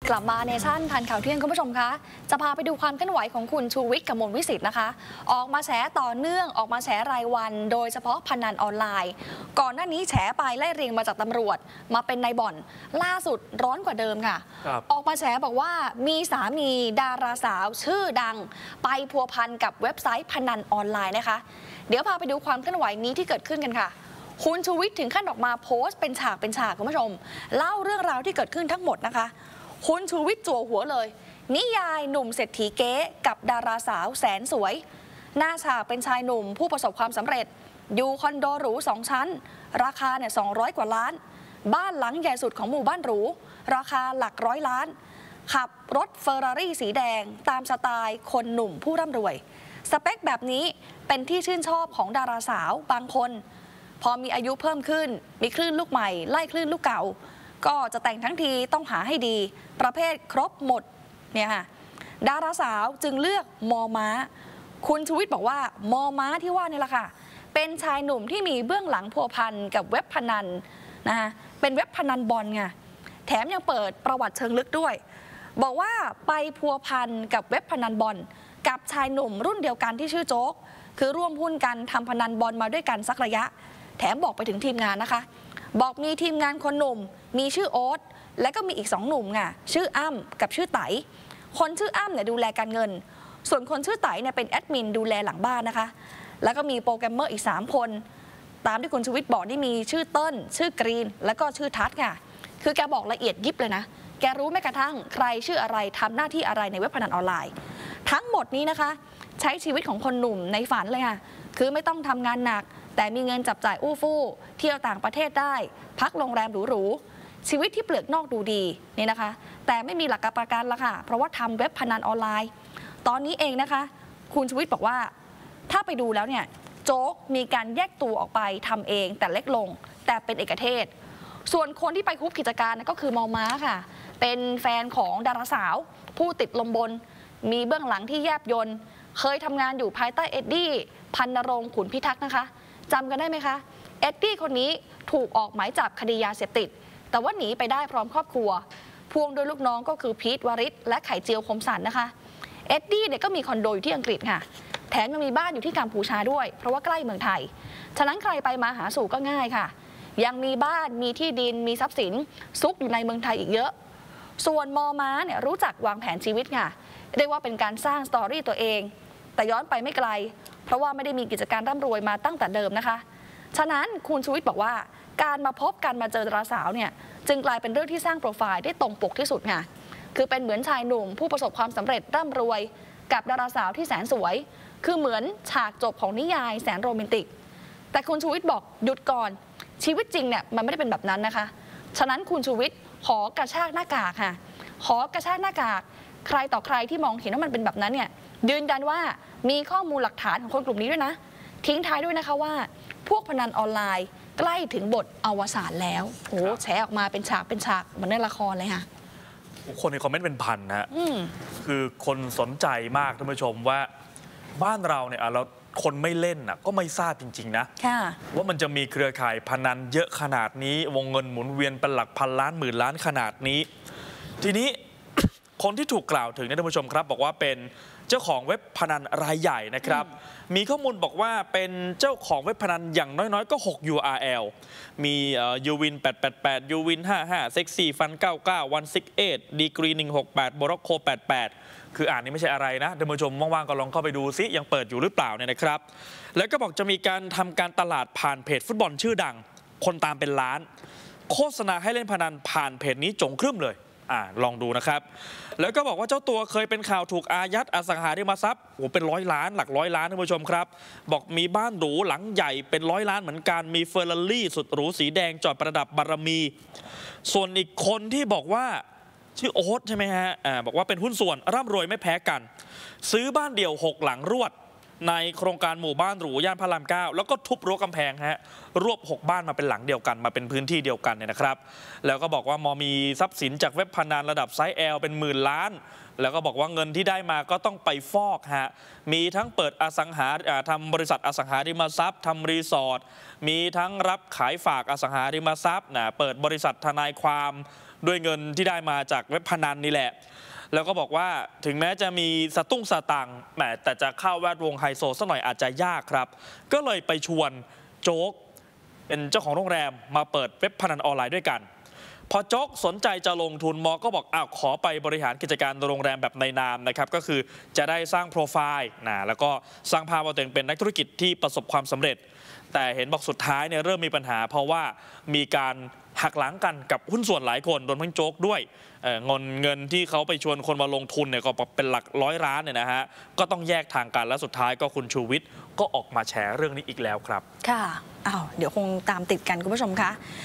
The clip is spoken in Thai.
กลับมาเนชั่นทันข่าวเที่ยงคุณผู้ชมคะจะพาไปดูความเคลื่อนไหวของคุณชูวิทย์ กมลวิสิทธิ์นะคะออกมาแฉต่อเนื่องออกมาแฉรายวันโดยเฉพาะพนันออนไลน์ก่อนหน้านี้แฉไปไล่เรียงมาจากตำรวจมาเป็นนายบ่อนล่าสุดร้อนกว่าเดิมค่ะออกมาแฉบอกว่ามีสามีดาราสาวชื่อดังไปพัวพันกับเว็บไซต์พนันออนไลน์นะคะเดี๋ยวพาไปดูความเคลื่อนไหวนี้ที่เกิดขึ้นกันค่ะคุณชูวิทย์ถึงขั้นออกมาโพสต์เป็นฉากคุณผู้ชมเล่าเรื่องราวที่เกิดขึ้นทั้งหมดนะคะคุณชูวิทย์จั่วหัวเลยนิยายหนุ่มเศรษฐีเก๊กับดาราสาวแสนสวยหน้าฉากเป็นชายหนุ่มผู้ประสบความสำเร็จอยู่คอนโดหรู2 ชั้นราคาเนี่ย200 กว่าล้านบ้านหลังใหญ่สุดของหมู่บ้านหรูราคาหลัก100 ล้านขับรถเฟอร์รารี่สีแดงตามสไตล์คนหนุ่มผู้ร่ำรวยสเปคแบบนี้เป็นที่ชื่นชอบของดาราสาวบางคนพอมีอายุเพิ่มขึ้นมีคลื่นลูกใหม่ไล่คลื่นลูกเก่าก็จะแต่งทั้งทีต้องหาให้ดีประเภทครบหมดเนี่ยค่ะดาราสาวจึงเลือกมอม้าคุณชูวิทย์บอกว่ามอม้าที่ว่านี่แหละค่ะเป็นชายหนุ่มที่มีเบื้องหลังพัวพันกับเว็บพนันนะคะเป็นเว็บพนันบอลไงแถมยังเปิดประวัติเชิงลึกด้วยบอกว่าไปพัวพันกับเว็บพนันบอลกับชายหนุ่มรุ่นเดียวกันที่ชื่อโจ๊กคือร่วมหุ้นกันทำพนันบอลมาด้วยกันสักระยะแถมบอกไปถึงทีมงานนะคะบอกมีทีมงานคนหนุ่มมีชื่อโอ๊ตและก็มีอีก2 หนุ่มไงชื่ออ้ำกับชื่อไตคนชื่ออ้ำเนี่ยดูแลการเงินส่วนคนชื่อไตเนี่ยเป็นแอดมินดูแลหลังบ้านนะคะแล้วก็มีโปรแกรมเมอร์อีก3 คนตามที่คุณชูวิทย์บอกนี่มีชื่อเติ้ลชื่อกรีนแล้วก็ชื่อทัศน์ค่ะคือแกบอกละเอียดยิบเลยนะแกรู้แม้กระทั่งใครชื่ออะไรทำหน้าที่อะไรในเว็บพนันออนไลน์ทั้งหมดนี้นะคะใช้ชีวิตของคนหนุ่มในฝันเลยค่ะคือไม่ต้องทำงานหนักแต่มีเงินจับจ่ายอู้ฟู่เที่ยวต่างประเทศได้พักโรงแรมหรูๆชีวิตที่เปลือกนอกดูดีนี่นะคะแต่ไม่มีหลักประกันละค่ะเพราะว่าทำเว็บพนันออนไลน์ตอนนี้เองนะคะคุณชูวิทย์บอกว่าถ้าไปดูแล้วเนี่ยโจ๊กมีการแยกตัวออกไปทำเองแต่เล็กลงแต่เป็นเอกเทศส่วนคนที่ไปคุบกิจการก็คือมอม้าค่ะเป็นแฟนของดาราสาวผู้ติดลมบนมีเบื้องหลังที่แยบยลเคยทำงานอยู่ภายใต้เอ็ดดี้พันนรงค์ขุนพิทักษ์นะคะจำกันได้ไหมคะเอ็ดดี้คนนี้ถูกออกหมายจับคดียาเสพติดแต่ว่าหนีไปได้พร้อมครอบครัวพ่วงโดยลูกน้องก็คือพีทวริศและไข่เจียวคมสันนะคะเอ็ดดี้เนี่ยก็มีคอนโดอยู่ที่อังกฤษค่ะแถมยังมีบ้านอยู่ที่กัมพูชาด้วยเพราะว่าใกล้เมืองไทยฉะนั้นใครไปมาหาสู่ก็ง่ายค่ะยังมีบ้านมีที่ดินมีทรัพย์สินซุกอยู่ในเมืองไทยอีกเยอะส่วนมอม้าเนี่ยรู้จักวางแผนชีวิตค่ะเรียกว่าเป็นการสร้างสตอรี่ตัวเองแต่ย้อนไปไม่ไกลเพราะว่าไม่ได้มีกิจการร่ำรวยมาตั้งแต่เดิมนะคะฉะนั้นคุณชูวิทย์บอกว่าการมาพบกันมาเจอดาราสาวเนี่ยจึงกลายเป็นเรื่องที่สร้างโปรไฟล์ได้ตรงปกที่สุดค่ะคือเป็นเหมือนชายหนุ่มผู้ประสบความสำเร็จร่ำรวยกับดาราสาวที่แสนสวยคือเหมือนฉากจบของนิยายแสนโรแมนติกแต่คุณชูวิทย์บอกหยุดก่อนชีวิตจริงเนี่ยมันไม่ได้เป็นแบบนั้นนะคะฉะนั้นคุณชูวิทย์ขอกระชากหน้ากากค่ะขอกระชากหน้ากากใครต่อใครที่มองเห็นว่ามันเป็นแบบนั้นเนี่ยยืนยันว่ามีข้อมูลหลักฐานของคนกลุ่มนี้ด้วยนะทิ้งท้ายด้วยนะคะว่าพวกพนันออนไลน์ใกล้ถึงบทอวสานแล้วโอ้แฉออกมาเป็นฉากเหมือนในละครเลยค่ะคนในคอมเมนต์เป็นพันนะคือคนสนใจมากท่านผู้ชมว่าบ้านเราเนี่ยเราคนไม่เล่นก็ไม่ทราบจริงๆนะว่ามันจะมีเครือข่ายพนันเยอะขนาดนี้วงเงินหมุนเวียนเป็นหลักพันล้านหมื่นล้านขนาดนี้ทีนี้คนที่ถูกกล่าวถึงท่านผู้ชมครับบอกว่าเป็นเจ้าของเว็บพนันรายใหญ่นะครับมีข้อมูลบอกว่าเป็นเจ้าของเว็บพนันอย่างน้อยๆก็6 URL มียูวิน888ยูวิน55เซ็กซี่ฟัน99วัน68ดีกรี168โมร็อกโก88คืออ่านนี่ไม่ใช่อะไรนะท่านผู้ชมว่างๆก็ลองเข้าไปดูซิยังเปิดอยู่หรือเปล่าเนี่ยนะครับแล้วก็บอกจะมีการทำการตลาดผ่านเพจฟุตบอลชื่อดังคนตามเป็นล้านโฆษณาให้เล่นพนันผ่านเพจนี้จงครึ่มเลยลองดูนะครับแล้วก็บอกว่าเจ้าตัวเคยเป็นข่าวถูกอายัดอสังหาริมทรัพย์เป็น100 ล้านหลัก100 ล้านท่านผู้ชมครับบอกมีบ้านหรูหลังใหญ่เป็น100 ล้านเหมือนกันมีเฟอร์รารี่สุดหรูสีแดงจอดประดับบารมีส่วนอีกคนที่บอกว่าชื่อโอ๊ตใช่ไหมฮะบอกว่าเป็นหุ้นส่วนร่ำรวยไม่แพ้กันซื้อบ้านเดี่ยว6 หลังรวดในโครงการหมู่บ้านหรูย่านพระราม 9แล้วก็ทุบรั้วกำแพงรวบ6 บ้านมาเป็นหลังเดียวกันมาเป็นพื้นที่เดียวกันเนี่ยนะครับแล้วก็บอกว่ามอมีทรัพย์สินจากเว็บพนันระดับไซส์ L เป็นหมื่นล้านแล้วก็บอกว่าเงินที่ได้มาก็ต้องไปฟอกมีทั้งเปิดอสังหาทำบริษัทอสังหาริมทรัพย์ทำรีสอร์ทมีทั้งรับขายฝากอสังหาริมทรัพย์เปิดบริษัททนายความด้วยเงินที่ได้มาจากเว็บพนันนี่แหละแล้วก็บอกว่าถึงแม้จะมีสตุ้งสตังค์แต่จะเข้าแวดวงไฮโซสักหน่อยอาจจะยากครับก็เลยไปชวนโจ๊กเป็นเจ้าของโรงแรมมาเปิดเว็บพนันออนไลน์ด้วยกันพอโจ๊กสนใจจะลงทุนมอก็บอกขอไปบริหารกิจการโรงแรมแบบในนามนะครับก็คือจะได้สร้างโปรไฟล์แล้วก็สร้างภาพว่าตัวเองเป็นนักธุรกิจที่ประสบความสำเร็จแต่เห็นบอกสุดท้ายเนี่ยเริ่มมีปัญหาเพราะว่ามีการหักหลังกันกับหุ้นส่วนหลายคนโดนทั้งโจ๊กด้วยเงินที่เขาไปชวนคนมาลงทุนเนี่ยก็เป็นหลักร้อยล้านเนี่ยนะฮะก็ต้องแยกทางกันและสุดท้ายก็คุณชูวิทย์ก็ออกมาแฉเรื่องนี้อีกแล้วครับค่ะเดี๋ยวคงตามติดกันคุณผู้ชมคะ